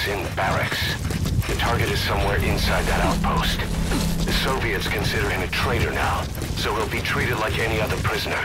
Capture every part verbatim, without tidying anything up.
It's in barracks. The target is somewhere inside that outpost. The Soviets consider him a traitor now, so he'll be treated like any other prisoner.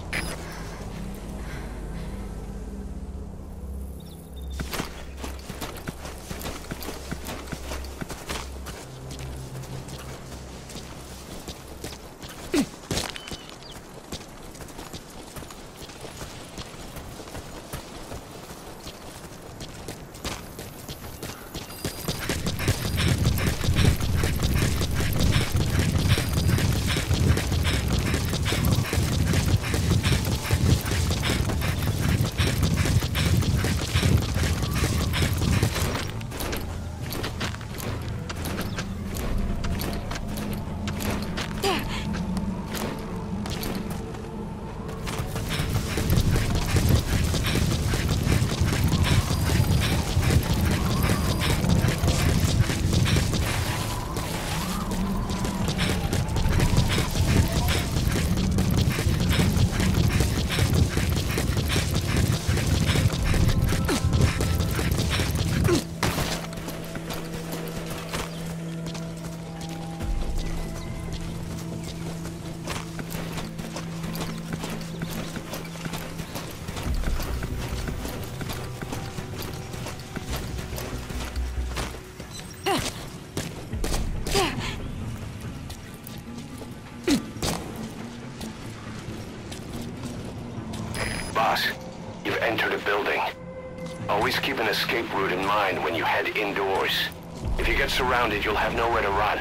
Boss, you've entered a building. Always keep an escape route in mind when you head indoors. If you get surrounded, you'll have nowhere to run.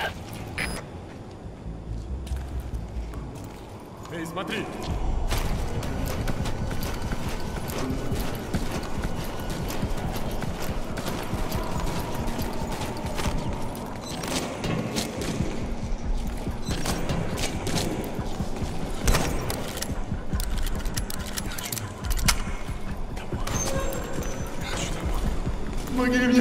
Эй, смотри! Помоги мне!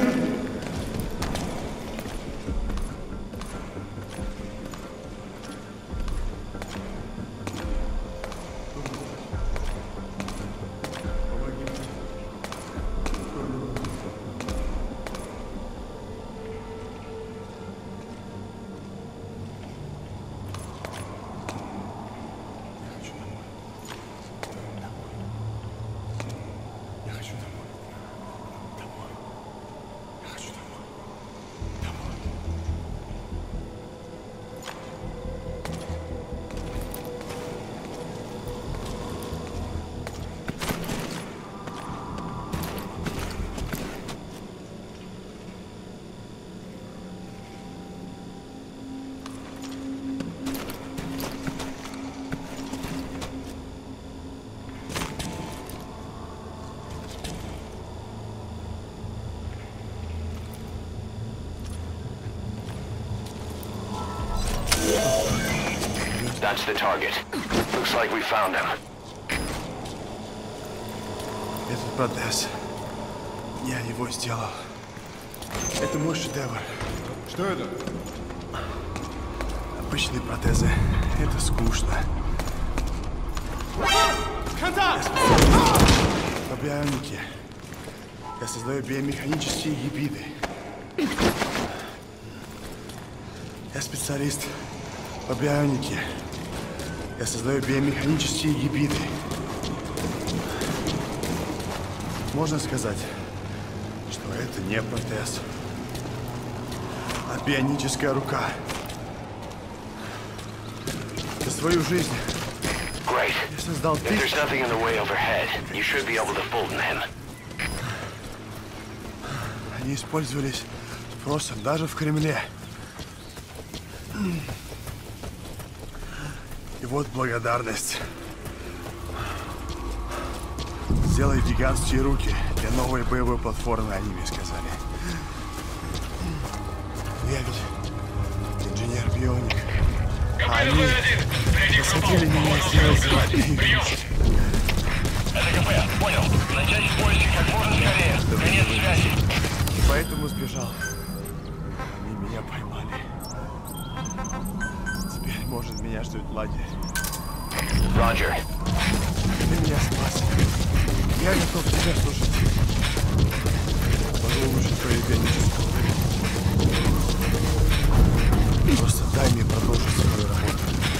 That's the target. Looks like we found him. Этот протез. Я его сделал. Это мой шедевр. Что это? Обычные протезы. Это скучно. По бионике. Я создаю биомеханические гибриды. Я специалист по бионике. Я создаю биомеханические гибриды. Можно сказать, что это не протез, а бионическая рука. За свою жизнь Great. я создал If there's тысячи. nothing in the way overhead, you should be able to fold him. Они использовались спросом даже в Кремле. И вот благодарность. Сделай гигантские руки для новой боевой платформы, они мне сказали. Я ведь инженер-бионик. А они посадили меня сделать свои. Это КП, понял. Начать поиски как можно скорее. Конец связи. Поэтому сбежал. Они меня поймали. Теперь, может, меня ждет лагерь. Roger. Ты меня спас. Я готов тебя слушать. улучшить поведенчество. Просто дай мне продолжить свою работу.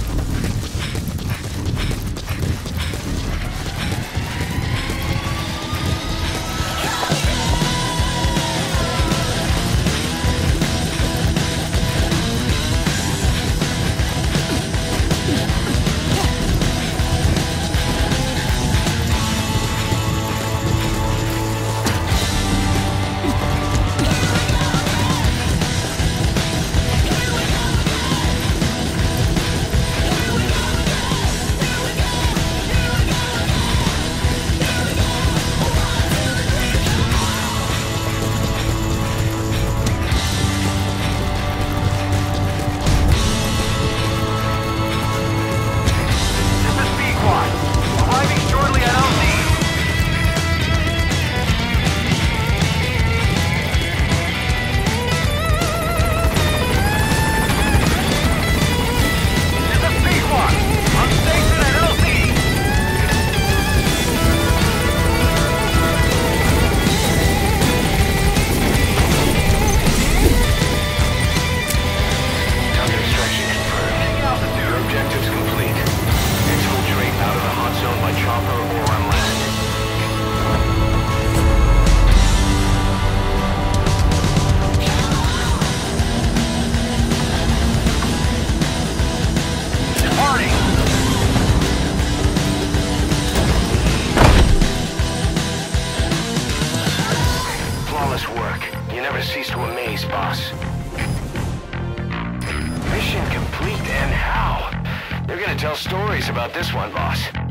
Cease to amaze, boss. Mission complete, and how? They're gonna tell stories about this one, boss.